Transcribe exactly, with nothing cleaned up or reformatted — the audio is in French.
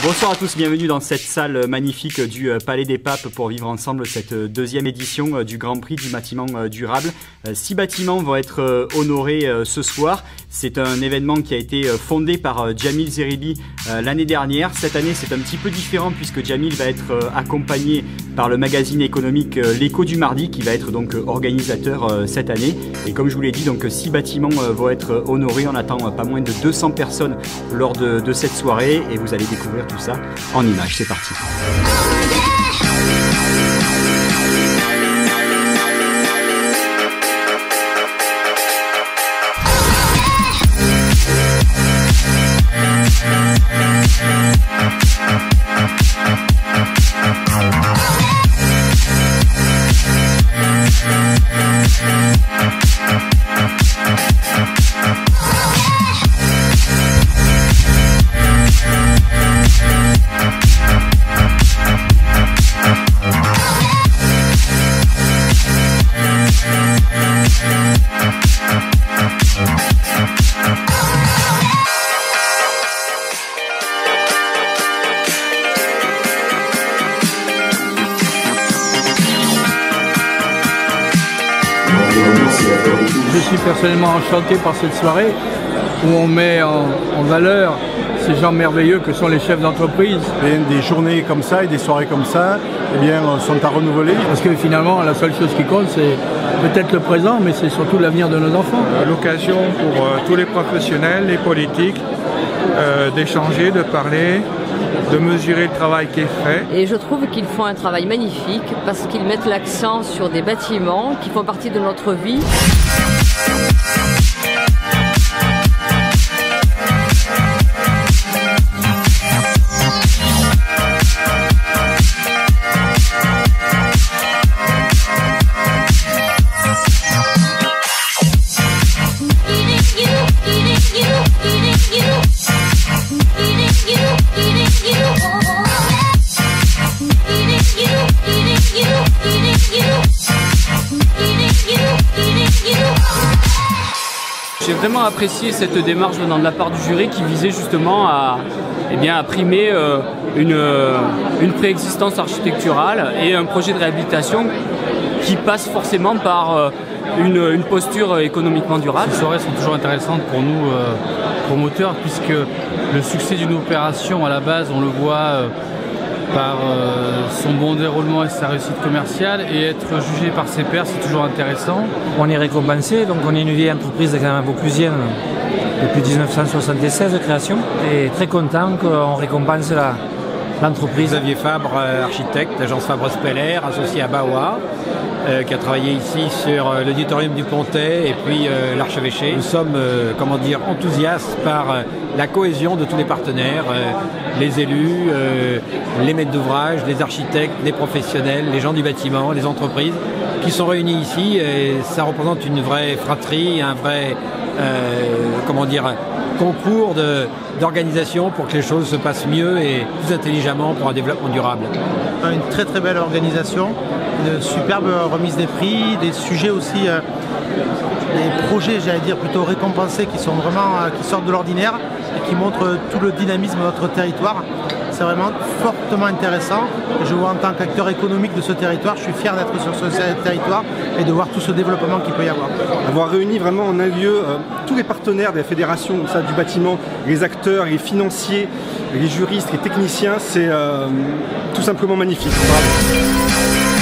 Bonsoir à tous, bienvenue dans cette salle magnifique du Palais des Papes pour vivre ensemble cette deuxième édition du Grand Prix du bâtiment durable. Six bâtiments vont être honorés ce soir. C'est un événement qui a été fondé par Djamil Zeribi l'année dernière. Cette année, c'est un petit peu différent puisque Djamil va être accompagné par le magazine économique L'Écho du Mardi qui va être donc organisateur cette année. Et comme je vous l'ai dit, donc six bâtiments vont être honorés. On attend pas moins de deux cents personnes lors de, de cette soirée et vous allez découvrir tout ça en images. C'est parti. Je suis personnellement enchanté par cette soirée où on met en, en valeur ces gens merveilleux que sont les chefs d'entreprise. Des journées comme ça et des soirées comme ça eh bien, sont à renouveler. Parce que finalement, la seule chose qui compte, c'est peut-être le présent, mais c'est surtout l'avenir de nos enfants. L'occasion pour euh, tous les professionnels, les politiques, euh, d'échanger, de parler, de mesurer le travail qui est fait. Et je trouve qu'ils font un travail magnifique parce qu'ils mettent l'accent sur des bâtiments qui font partie de notre vie. J'ai vraiment apprécié cette démarche venant de la part du jury qui visait justement à, eh bien, à primer euh, une, euh, une préexistence architecturale et un projet de réhabilitation qui passe forcément par euh, une, une posture économiquement durable. Ces soirées sont toujours intéressantes pour nous, euh, promoteurs, puisque le succès d'une opération à la base, on le voit euh, par euh, son bon déroulement et sa réussite commerciale, et être jugé par ses pairs, c'est toujours intéressant. On est récompensé, donc on est une vieille entreprise quand même vauclusienne depuis mille neuf cent soixante-seize de création, et très content qu'on récompense la, l'entreprise. Xavier Fabre, architecte, agence Fabre-Speller, associé à Bawa, euh, qui a travaillé ici sur euh, l'auditorium du Pontet et puis euh, l'archevêché. Nous sommes, euh, comment dire, enthousiastes par euh, la cohésion de tous les partenaires, euh, les élus, euh, les maîtres d'ouvrage, les architectes, les professionnels, les gens du bâtiment, les entreprises, qui sont réunis ici, et ça représente une vraie fratrie, un vrai, euh, comment dire, concours de, d'organisation pour que les choses se passent mieux et plus intelligemment pour un développement durable. Une très très belle organisation, une superbe remise des prix, des sujets aussi, euh, des projets, j'allais dire, plutôt récompensés qui sont vraiment, euh, qui sortent de l'ordinaire et qui montrent tout le dynamisme de notre territoire. C'est vraiment fortement intéressant. Je vois en tant qu'acteur économique de ce territoire, je suis fier d'être sur ce territoire et de voir tout ce développement qu'il peut y avoir. Avoir réuni vraiment en un lieu euh, tous les partenaires de la fédération ça, du bâtiment, les acteurs, les financiers, les juristes, les techniciens, c'est euh, tout simplement magnifique. Bravo.